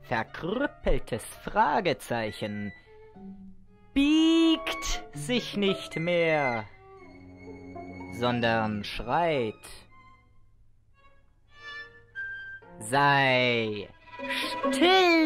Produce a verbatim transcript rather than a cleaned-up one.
verkrüppeltes Fragezeichen biegt sich nicht mehr, sondern schreit: Sei still!